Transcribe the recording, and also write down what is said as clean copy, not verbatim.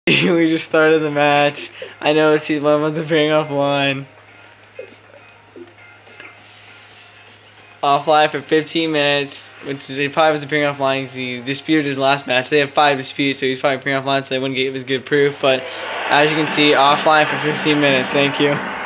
We just started the match. I know he's wants to bring off one. Offline for 15 minutes, which they probably was bring offline because he disputed his last match. They have 5 disputes, so he's probably bring offline so they wouldn't get his good proof. But as you can see, offline for 15 minutes. Thank you.